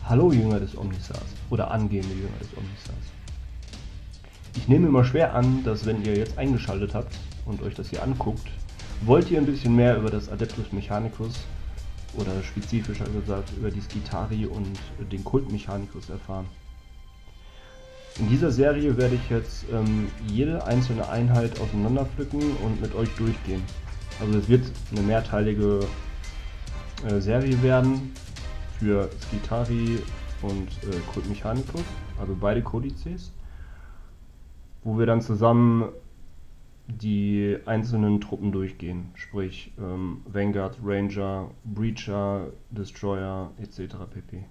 Hallo Jünger des Omnisars oder angehende Jünger des Omnisars. Ich nehme immer schwer an, dass wenn ihr jetzt eingeschaltet habt und euch das hier anguckt, wollt ihr ein bisschen mehr über das Adeptus Mechanicus oder spezifischer gesagt über die Skitarii und den Kult Mechanicus erfahren. In dieser Serie werde ich jetzt jede einzelne Einheit auseinanderpflücken und mit euch durchgehen. Also es wird eine mehrteilige Serie werden für Skitarii und Kult Mechanicus, also beide Kodizes, wo wir dann zusammen die einzelnen Truppen durchgehen, sprich Vanguard, Ranger, Breacher, Destroyer etc. pp.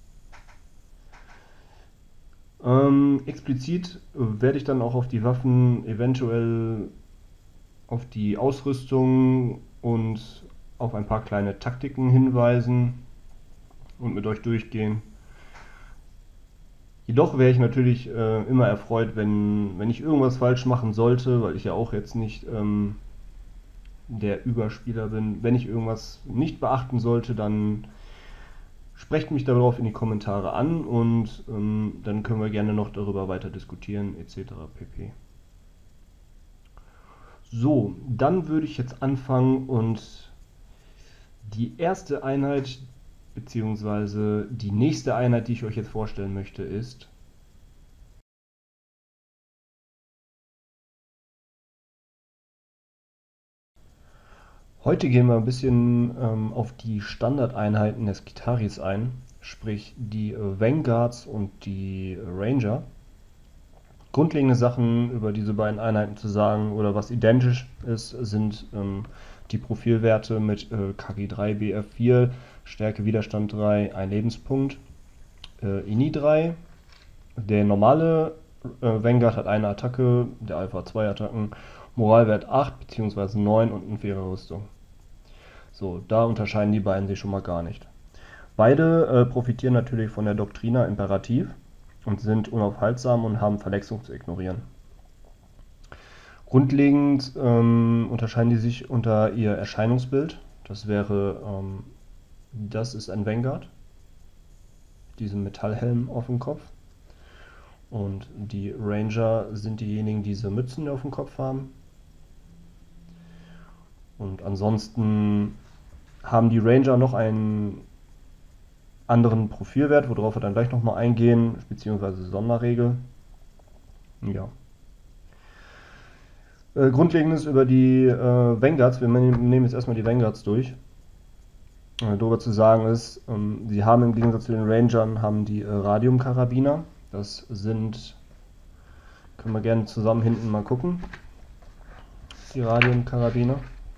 Explizit werde ich dann auch auf die Waffen, eventuell auf die Ausrüstung und auf ein paar kleine Taktiken hinweisen und mit euch durchgehen. Jedoch wäre ich natürlich immer erfreut, wenn ich irgendwas falsch machen sollte, weil ich ja auch jetzt nicht der Überspieler bin. Wenn ich irgendwas nicht beachten sollte, dann sprecht mich darauf in die Kommentare an und dann können wir gerne noch darüber weiter diskutieren etc. pp. So, dann würde ich jetzt anfangen und die erste Einheit beziehungsweise die nächste Einheit, die ich euch jetzt vorstellen möchte, ist heute gehen wir ein bisschen auf die Standardeinheiten der Skitaris ein, sprich die Vanguards und die Ranger. Grundlegende Sachen über diese beiden Einheiten zu sagen oder was identisch ist, sind die Profilwerte mit KG 3, BF 4, Stärke, Widerstand 3, ein Lebenspunkt, INI 3. Der normale Vanguard hat eine Attacke, der Alpha 2 Attacken, Moralwert 8 bzw. 9 und eine faire Rüstung. So, da unterscheiden die beiden sich schon mal gar nicht. Beide profitieren natürlich von der Doctrina Imperativ und sind unaufhaltsam und haben Verletzung zu ignorieren. Grundlegend unterscheiden die sich unter ihr Erscheinungsbild. Das wäre, das ist ein Vanguard, mit diesem Metallhelm auf dem Kopf. Und die Ranger sind diejenigen, die diese Mützen auf dem Kopf haben. Und ansonsten haben die Ranger noch einen anderen Profilwert, worauf wir dann gleich nochmal eingehen, beziehungsweise Sonderregel. Ja. Grundlegendes über die Vanguards, wir nehmen jetzt erstmal die Vanguards durch. Darüber zu sagen ist, sie haben im Gegensatz zu den Rangern haben die Radium-Karabiner. Das sind, können wir gerne zusammen hinten mal gucken, die Radium-Karabiner.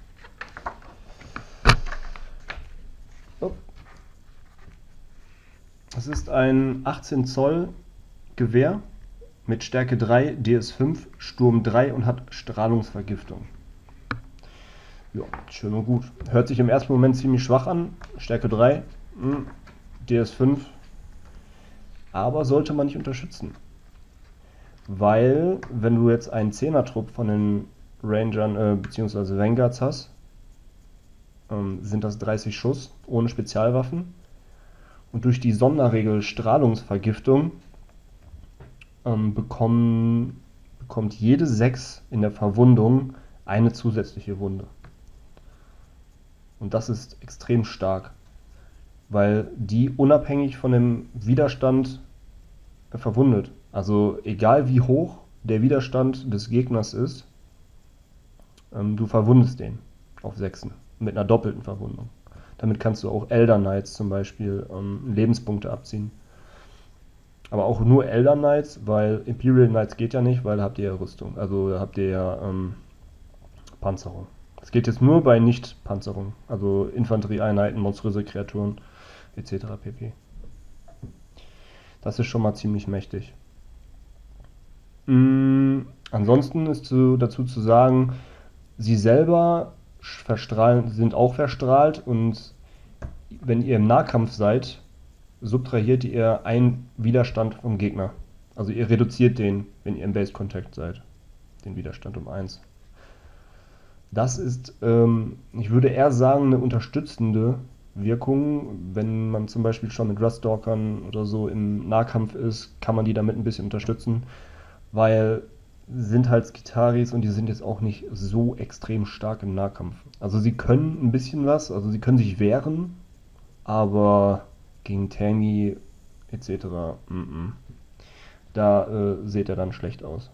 Das ist ein 18 Zoll Gewehr mit Stärke 3, DS5, Sturm 3 und hat Strahlungsvergiftung. Ja, schön und gut. Hört sich im ersten Moment ziemlich schwach an. Stärke 3, DS5. Aber sollte man nicht unterstützen. Weil, wenn du jetzt einen 10er-Trupp von den Rangern bzw. Vanguards hast, sind das 30 Schuss ohne Spezialwaffen. Und durch die Sonderregel Strahlungsvergiftung bekommt jede 6 in der Verwundung eine zusätzliche Wunde. Und das ist extrem stark, weil die unabhängig von dem Widerstand verwundet. Also egal wie hoch der Widerstand des Gegners ist, du verwundest den auf 6 mit einer doppelten Verwundung. Damit kannst du auch Elder Knights zum Beispiel Lebenspunkte abziehen. Aber auch nur Elder Knights, weil Imperial Knights geht ja nicht, weil da habt ihr ja Rüstung. Also da habt ihr ja Panzerung. Es geht jetzt nur bei Nicht-Panzerung. Also Infanterieeinheiten, monströse Kreaturen etc. pp. Das ist schon mal ziemlich mächtig. Ansonsten ist dazu zu sagen, sie selber sind auch verstrahlt und wenn ihr im Nahkampf seid, subtrahiert ihr einen Widerstand vom Gegner. Also ihr reduziert den, wenn ihr im Base Contact seid, den Widerstand um 1. Das ist, ich würde eher sagen, eine unterstützende Wirkung. Wenn man zum Beispiel schon mit Ruststalkern oder so im Nahkampf ist, kann man die damit ein bisschen unterstützen, weil sind halt Skitaris und die sind jetzt auch nicht so extrem stark im Nahkampf. Also sie können ein bisschen was, also sie können sich wehren, aber gegen Tangy etc. Da seht ihr dann schlecht aus.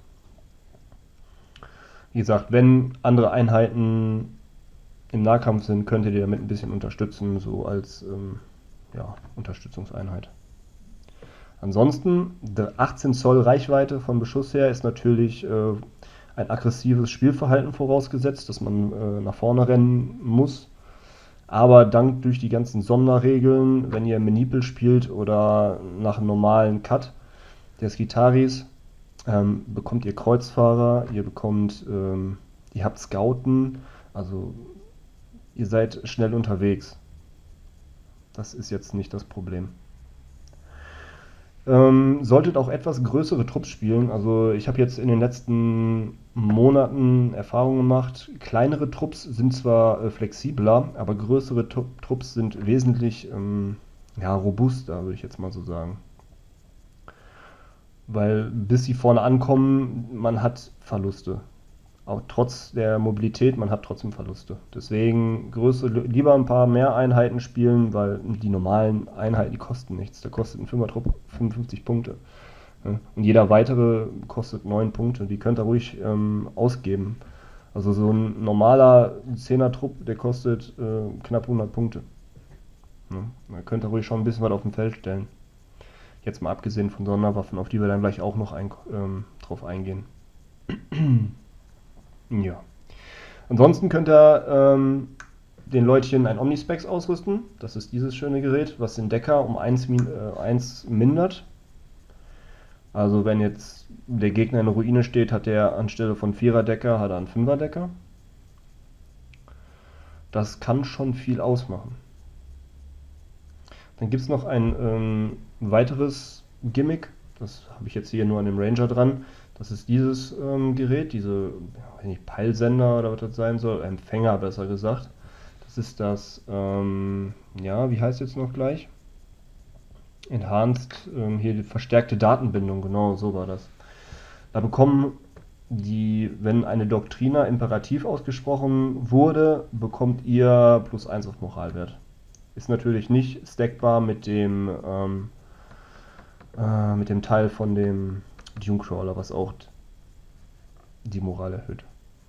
Wie gesagt, wenn andere Einheiten im Nahkampf sind, könnt ihr die damit ein bisschen unterstützen, so als ja, Unterstützungseinheit. Ansonsten, 18 Zoll Reichweite vom Beschuss her ist natürlich ein aggressives Spielverhalten vorausgesetzt, dass man nach vorne rennen muss. Aber durch die ganzen Sonderregeln, wenn ihr Meeple spielt oder nach einem normalen Cut der Skitaris, bekommt ihr Kreuzfahrer, ihr habt Scouten, also ihr seid schnell unterwegs. Das ist jetzt nicht das Problem. Solltet auch etwas größere Trupps spielen. Also ich habe jetzt in den letzten Monaten Erfahrungen gemacht. Kleinere Trupps sind zwar flexibler, aber größere Trupps sind wesentlich ja, robuster, würde ich jetzt mal so sagen. Weil bis sie vorne ankommen, man hat Verluste. Auch trotz der Mobilität, man hat trotzdem Verluste. Deswegen lieber ein paar mehr Einheiten spielen, weil die normalen Einheiten, die kosten nichts. Da kostet ein 5er-Trupp 55 Punkte. Und jeder weitere kostet 9 Punkte. Die könnt ihr ruhig ausgeben. Also so ein normaler 10er-Trupp, der kostet knapp 100 Punkte. Da könnt ihr ruhig schon ein bisschen was auf dem Feld stellen. Jetzt mal abgesehen von Sonderwaffen, auf die wir dann gleich auch noch drauf eingehen. Ja. Ansonsten könnt ihr den Leutchen ein Omnispex ausrüsten. Das ist dieses schöne Gerät, was den Decker um 1 mindert. Also wenn jetzt der Gegner in der Ruine steht, hat er anstelle von 4er Decker, hat er einen 5er Decker. Das kann schon viel ausmachen. Dann gibt es noch ein weiteres Gimmick. Das habe ich jetzt hier nur an dem Ranger dran. Das ist dieses Gerät, diese Peilsender oder was das sein soll, Empfänger besser gesagt. Das ist das, ja, wie heißt jetzt noch gleich? Enhanced, hier die verstärkte Datenbindung, genau, so war das. Da bekommen wenn eine Doktrina imperativ ausgesprochen wurde, bekommt ihr +1 auf Moralwert. Ist natürlich nicht stackbar mit dem Teil von dem Dunecrawler, was auch die Moral erhöht.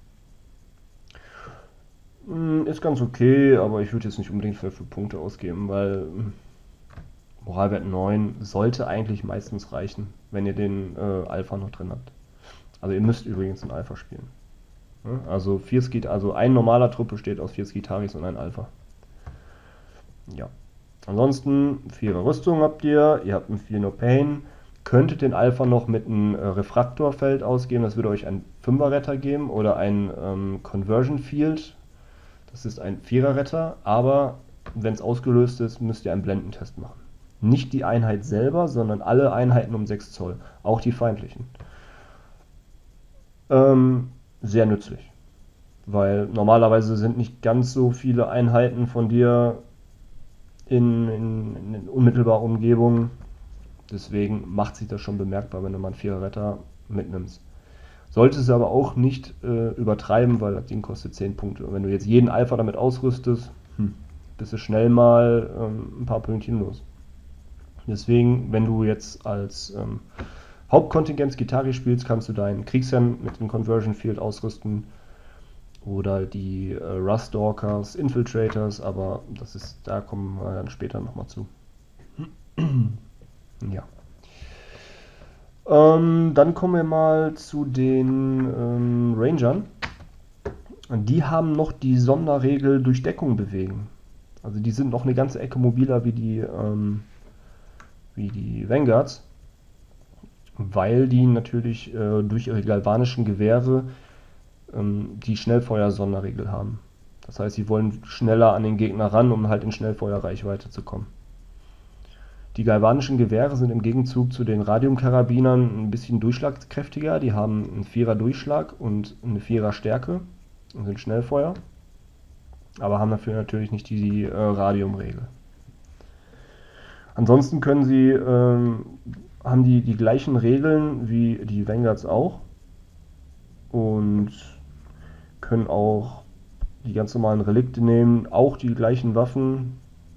Ist ganz okay, aber ich würde jetzt nicht unbedingt für Punkte ausgeben, weil Moralwert 9 sollte eigentlich meistens reichen, wenn ihr den Alpha noch drin habt. Also ihr müsst übrigens einen Alpha spielen. Also ein normaler Trupp besteht aus 4 Skitaris und ein Alpha. Ja. Ansonsten 4er Rüstung habt ihr habt einen 4 No Pain, könntet den Alpha noch mit einem Refraktorfeld ausgeben, das würde euch einen 5er Retter geben oder ein Conversion Field, das ist ein 4er Retter, aber wenn es ausgelöst ist, müsst ihr einen Blendentest machen. Nicht die Einheit selber, sondern alle Einheiten um 6 Zoll, auch die feindlichen. Sehr nützlich, weil normalerweise sind nicht ganz so viele Einheiten von dir in unmittelbarer Umgebung. Deswegen macht sich das schon bemerkbar, wenn du mal einen 4er Retter mitnimmst. Solltest es aber auch nicht übertreiben, weil das Ding kostet 10 Punkte. Und wenn du jetzt jeden Alpha damit ausrüstest, bist du schnell mal ein paar Pünktchen los. Deswegen, wenn du jetzt als Hauptkontingent Skitari spielst, kannst du deinen Kriegsherrn mit dem Conversion Field ausrüsten. Oder die Ruststalkers, Infiltrators, aber da kommen wir dann später nochmal zu. Ja. Dann kommen wir mal zu den Rangern. Die haben noch die Sonderregel durch Deckung bewegen. Also die sind noch eine ganze Ecke mobiler wie die Vanguards, weil die natürlich durch ihre galvanischen Gewehre die Schnellfeuer-Sonderregel haben. Das heißt, sie wollen schneller an den Gegner ran, um halt in Schnellfeuerreichweite zu kommen. Die galvanischen Gewehre sind im Gegenzug zu den Radiumkarabinern ein bisschen durchschlagskräftiger. Die haben einen 4er Durchschlag und eine 4er Stärke und sind Schnellfeuer. aber haben dafür natürlich nicht die Radiumregel. Ansonsten können sie, haben die gleichen Regeln wie die Vanguards auch und können auch die ganz normalen Relikte nehmen, auch die gleichen Waffen.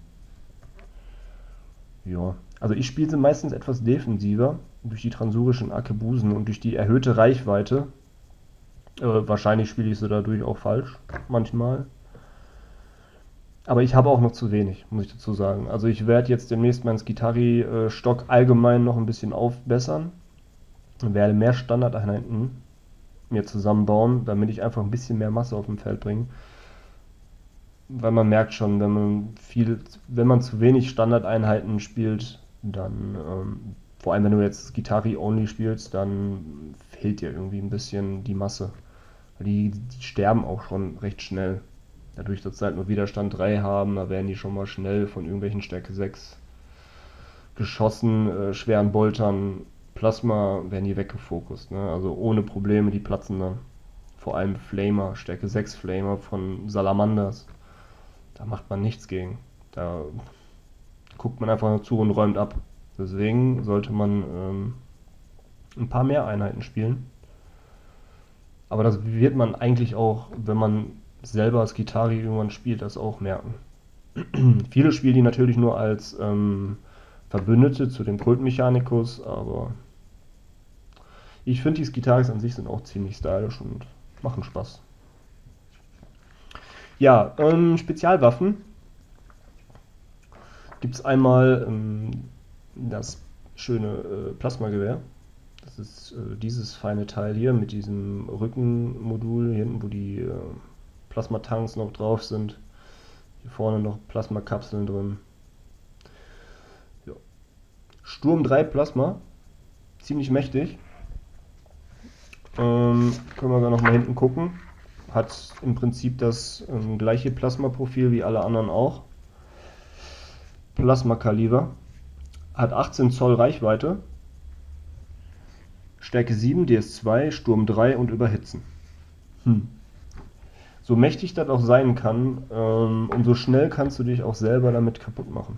Ja, also ich spiele sie meistens etwas defensiver durch die transurischen Arkebusen und durch die erhöhte Reichweite. Wahrscheinlich spiele ich sie dadurch auch falsch, manchmal. Aber ich habe auch noch zu wenig, muss ich dazu sagen. Also ich werde jetzt demnächst meinen Skitarii-Stock allgemein noch ein bisschen aufbessern und werde mehr Standardeinheiten mir zusammenbauen, damit ich einfach ein bisschen mehr Masse auf dem Feld bringe. Weil man merkt schon, wenn man zu wenig Standardeinheiten spielt, dann, vor allem wenn du jetzt Skitari-Only spielst, dann fehlt dir irgendwie ein bisschen die Masse. Die sterben auch schon recht schnell. Dadurch, dass sie halt nur Widerstand 3 haben, da werden die schon mal schnell von irgendwelchen Stärke 6 Geschossen, schweren Boltern, Plasma, werden die weggefokust. Ne? Also ohne Probleme, die platzen dann. Vor allem Flamer, Stärke 6 Flamer von Salamanders. Da macht man nichts gegen. Da guckt man einfach nur zu und räumt ab. Deswegen sollte man ein paar mehr Einheiten spielen. Aber das wird man eigentlich auch, wenn man selber als Skitari irgendwann spielt, das auch merken. Viele spielen die natürlich nur als Verbündete zu dem Kultmechanicus, aber ich finde die Skitaris an sich sind auch ziemlich stylisch und machen Spaß. Ja, Spezialwaffen gibt es einmal das schöne Plasmagewehr. Das ist dieses feine Teil hier mit diesem Rückenmodul hier hinten, wo die Plasmatanks noch drauf sind. Hier vorne noch Plasmakapseln drin. Ja. Sturm 3 Plasma, ziemlich mächtig. Können wir da noch mal hinten gucken. Hat im Prinzip das gleiche Plasmaprofil wie alle anderen auch. Plasmakaliber. Hat 18 Zoll Reichweite. Stärke 7, DS2, Sturm 3 und Überhitzen. So mächtig das auch sein kann, umso schnell kannst du dich auch selber damit kaputt machen.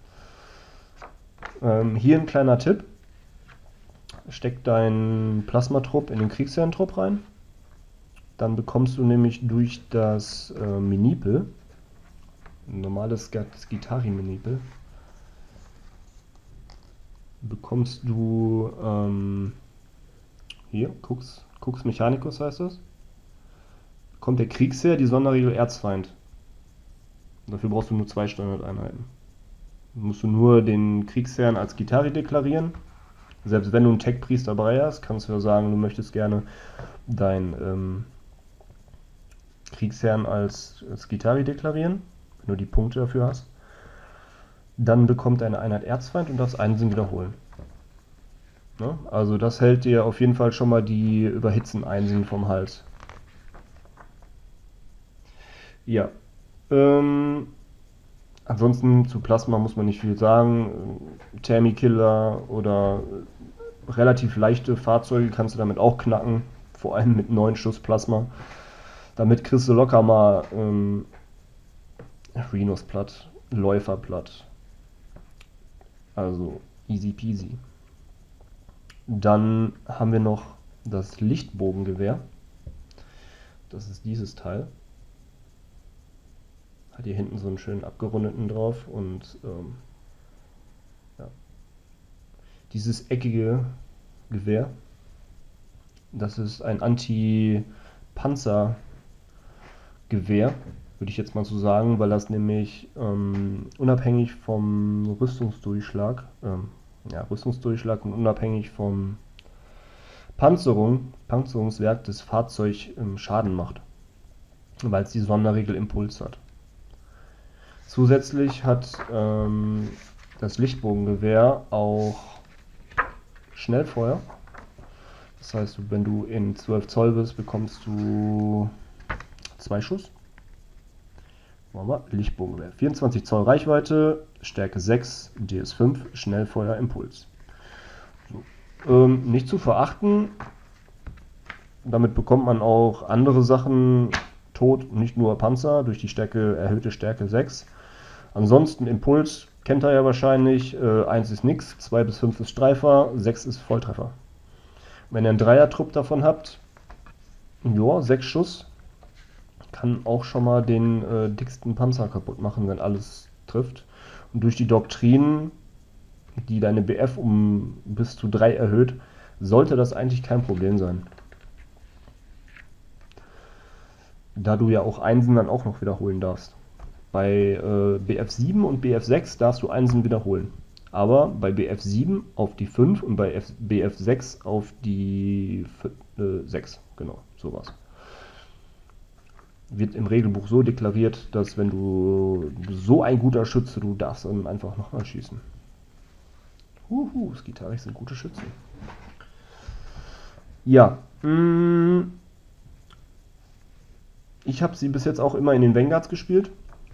Hier ein kleiner Tipp. Steck deinen Plasmatrupp in den Kriegsherrentrupp rein. Dann bekommst du nämlich durch das Minipel, ein normales Skitari-Minipel, bekommst du hier, Cux Mechanicus heißt das. Kommt der Kriegsherr, die Sonderregel Erzfeind. Dafür brauchst du nur 2 Standardeinheiten. Dann musst du nur den Kriegsherrn als Skitari deklarieren. Selbst wenn du einen Tech-Priester dabei hast, kannst du ja sagen, du möchtest gerne deinen Kriegsherrn als Skitari deklarieren, wenn du die Punkte dafür hast. Dann bekommt deine Einheit Erzfeind und darfst Einsinn wiederholen. Ne? Also das hält dir auf jeden Fall schon mal die Überhitzen Einsinn vom Hals. Ja. Ansonsten zu Plasma muss man nicht viel sagen. Thermikiller oder relativ leichte Fahrzeuge kannst du damit auch knacken. Vor allem mit 9 Schuss Plasma. Damit kriegst du locker mal Rhinos platt, Läufer platt. Also easy peasy. Dann haben wir noch das Lichtbogengewehr. Das ist dieses Teil. Hat hier hinten so einen schönen abgerundeten drauf und ja. Dieses eckige Gewehr, das ist ein Anti-Panzer-Gewehr, würde ich jetzt mal so sagen, weil das nämlich unabhängig vom Rüstungsdurchschlag und unabhängig vom Panzerungswerk des Fahrzeugs Schaden macht, weil es die Sonderregel Impuls hat. Zusätzlich hat das Lichtbogengewehr auch Schnellfeuer. Das heißt, wenn du in 12 Zoll bist, bekommst du 2 Schuss. Lichtbogengewehr. 24 Zoll Reichweite, Stärke 6, DS5, Schnellfeuer, Impuls. So. Nicht zu verachten. Damit bekommt man auch andere Sachen tot, nicht nur Panzer, durch die erhöhte Stärke 6. Ansonsten Impuls kennt er ja wahrscheinlich, 1 ist nix, 2 bis 5 ist Streifer, 6 ist Volltreffer. Wenn ihr einen Dreiertrupp davon habt, ja, 6 Schuss, kann auch schon mal den dicksten Panzer kaputt machen, wenn alles trifft. Und durch die Doktrin, die deine BF um bis zu 3 erhöht, sollte das eigentlich kein Problem sein. Da du ja auch Einsen dann auch noch wiederholen darfst. Bei BF7 und BF6 darfst du Einsen wiederholen. Aber bei BF7 auf die 5 und bei BF6 auf die 6. Genau, sowas. Wird im Regelbuch so deklariert, dass wenn du so ein guter Schütze, du darfst dann einfach nochmal schießen. Skitaris sind gute Schützen. Ja, ich habe sie bis jetzt auch immer in den Vanguards gespielt.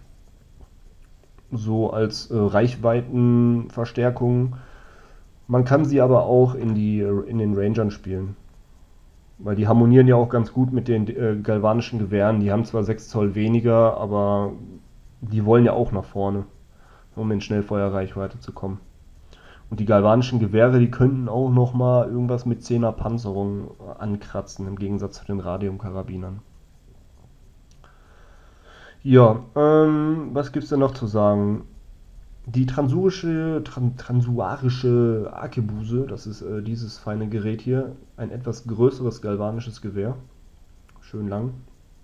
So als Reichweitenverstärkung. Man kann sie aber auch in den Rangern spielen. Weil die harmonieren ja auch ganz gut mit den galvanischen Gewehren. Die haben zwar 6 Zoll weniger, aber die wollen ja auch nach vorne, um in Schnellfeuerreichweite zu kommen. Und die galvanischen Gewehre, die könnten auch nochmal irgendwas mit 10er Panzerung ankratzen, im Gegensatz zu den Radium-Karabinern. Ja, was gibt's denn noch zu sagen? Die transuarische Arkebuse, das ist dieses feine Gerät hier, ein etwas größeres galvanisches Gewehr, schön lang.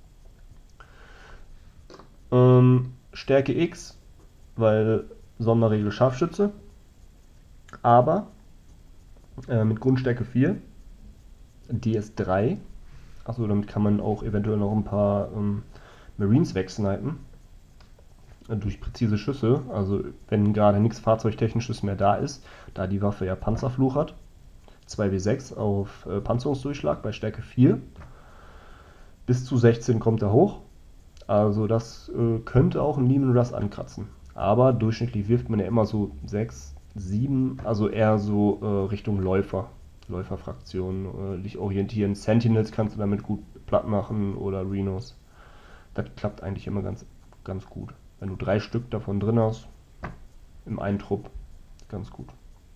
Stärke X, weil Sonderregel Scharfschütze, aber mit Grundstärke 4, DS3, achso, damit kann man auch eventuell noch ein paar Marines wegsnipen. Durch präzise Schüsse, also wenn gerade nichts Fahrzeugtechnisches mehr da ist, da die Waffe ja Panzerfluch hat. 2W6 auf Panzerungsdurchschlag bei Stärke 4. Bis zu 16 kommt er hoch. Also das könnte auch ein Leman Russ ankratzen. Aber durchschnittlich wirft man ja immer so 6, 7, also eher so Richtung Läuferfraktion, dich orientieren. Sentinels kannst du damit gut platt machen oder Rhinos. Das klappt eigentlich immer ganz gut. Wenn du 3 Stück davon drin hast, im einen Trupp, ganz gut.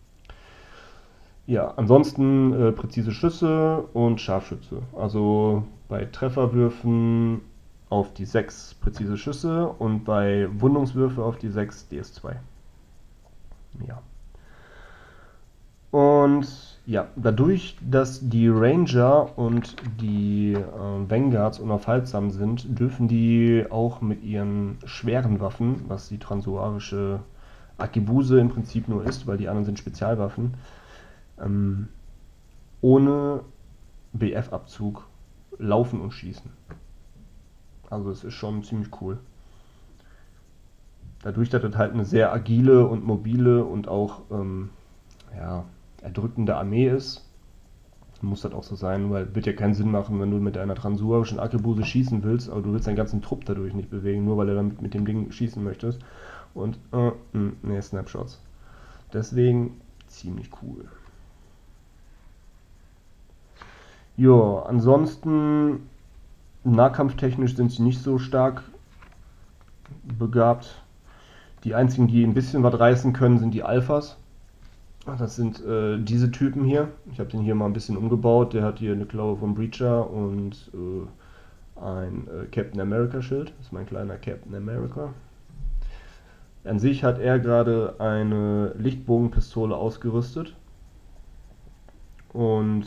Ja, ansonsten präzise Schüsse und Scharfschütze. Also bei Trefferwürfen auf die 6 präzise Schüsse und bei Wundungswürfe auf die 6 DS2. Ja. Und ja, dadurch, dass die Ranger und die Vanguards unaufhaltsam sind, dürfen die auch mit ihren schweren Waffen, was die transuarische Arkebuse im Prinzip nur ist, weil die anderen sind Spezialwaffen, ohne BF-Abzug laufen und schießen. Also es ist schon ziemlich cool. Dadurch, dass das halt eine sehr agile und mobile und auch erdrückende Armee ist, muss das auch so sein, weil wird ja keinen Sinn machen, wenn du mit einer transuarischen Arkebuse schießen willst, aber du willst deinen ganzen Trupp dadurch nicht bewegen, nur weil du damit mit dem Ding schießen möchtest. Und Snapshots. Deswegen ziemlich cool. Ja, ansonsten nahkampftechnisch sind sie nicht so stark begabt. Die einzigen, die ein bisschen was reißen können, sind die Alphas. Das sind diese Typen hier. Ich habe den hier mal ein bisschen umgebaut. Der hat hier eine Klaue vom Breacher und ein Captain America Schild. Das ist mein kleiner Captain America. An sich hat er gerade eine Lichtbogenpistole ausgerüstet. Und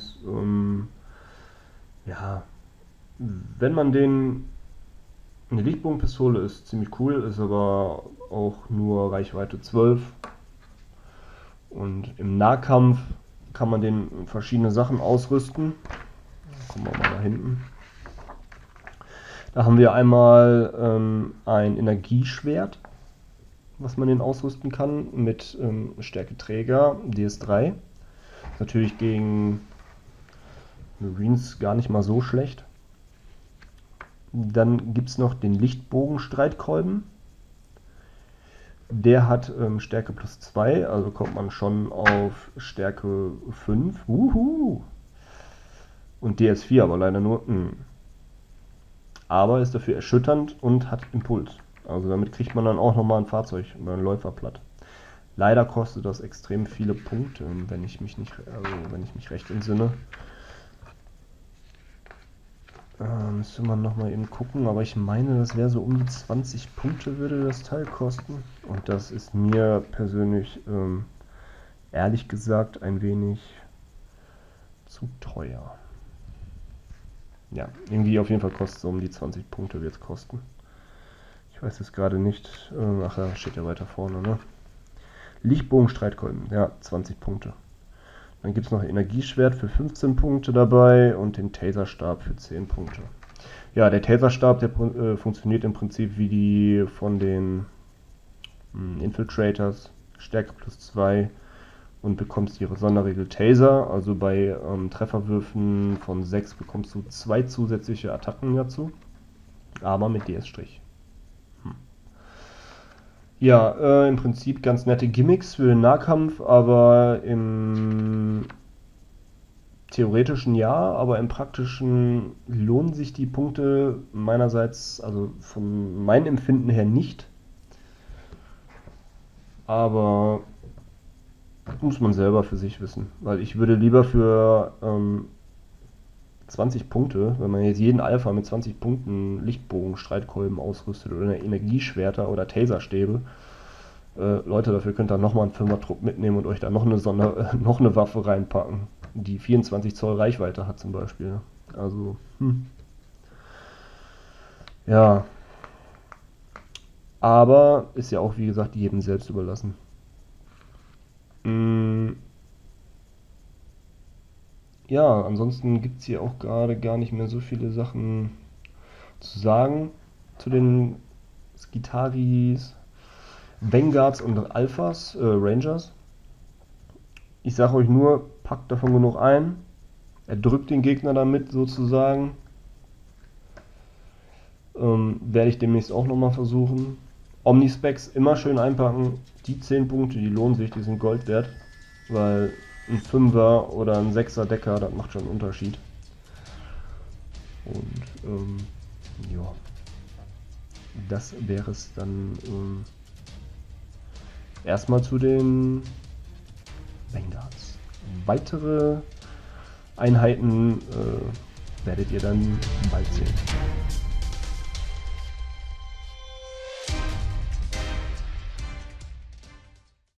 wenn man eine Lichtbogenpistole ist ziemlich cool, ist aber auch nur Reichweite 12. Und im Nahkampf kann man den verschiedene Sachen ausrüsten. Kommen wir mal da hinten. Da haben wir einmal ein Energieschwert, was man den ausrüsten kann mit Stärketräger DS3. Natürlich gegen Marines gar nicht mal so schlecht. Dann gibt es noch den Lichtbogenstreitkolben. Der hat Stärke plus 2, also kommt man schon auf Stärke 5. Und DS4 aber leider nur. aber ist dafür erschütternd und hat Impuls. Also damit kriegt man dann auch nochmal ein Fahrzeug oder einen Läufer platt. Leider kostet das extrem viele Punkte, wenn ich mich recht entsinne. Müsste man nochmal eben gucken, aber ich meine, das wäre so um die 20 Punkte würde das Teil kosten. Und das ist mir persönlich, ehrlich gesagt, ein wenig zu teuer. Ja, irgendwie auf jeden Fall kostet es um die 20 Punkte, wird es kosten. Ich weiß es gerade nicht. Ach ja, steht ja weiter vorne, ne? Lichtbogen-Streitkolben, ja, 20 Punkte. Dann gibt es noch Energieschwert für 15 Punkte dabei und den Taserstab für 10 Punkte. Ja, der Taserstab, der funktioniert im Prinzip wie die von den Infiltrators, Stärke +2 und bekommst ihre Sonderregel Taser. Also bei Trefferwürfen von 6 bekommst du 2 zusätzliche Attacken dazu, aber mit DS-. Ja, im Prinzip ganz nette Gimmicks für den Nahkampf, aber im theoretischen ja, aber im praktischen lohnen sich die Punkte meinerseits, also von meinem Empfinden her nicht. Aber muss man selber für sich wissen, weil ich würde lieber für 20 Punkte, wenn man jetzt jeden Alpha mit 20 Punkten Lichtbogen-Streitkolben ausrüstet oder Energieschwerter oder Taserstäbe, Leute, dafür könnt ihr nochmal einen Firma-Trupp mitnehmen und euch da noch eine Waffe reinpacken, die 24 Zoll Reichweite hat zum Beispiel. Also, ja. Aber ist ja auch, wie gesagt, jedem selbst überlassen. Ja, ansonsten gibt es hier auch gerade gar nicht mehr so viele Sachen zu sagen zu den Skitaris, Vanguards und Alphas, Rangers. Ich sage euch nur, packt davon genug ein. Er drückt den Gegner damit sozusagen. Werde ich demnächst auch nochmal versuchen. Omnispecs immer schön einpacken. Die 10 Punkte, die lohnen sich, die sind Gold wert. Weil ein 5er oder ein 6er Decker, das macht schon einen Unterschied. Und ja, das wäre es dann erstmal zu den Vanguards. Weitere Einheiten werdet ihr dann bald sehen.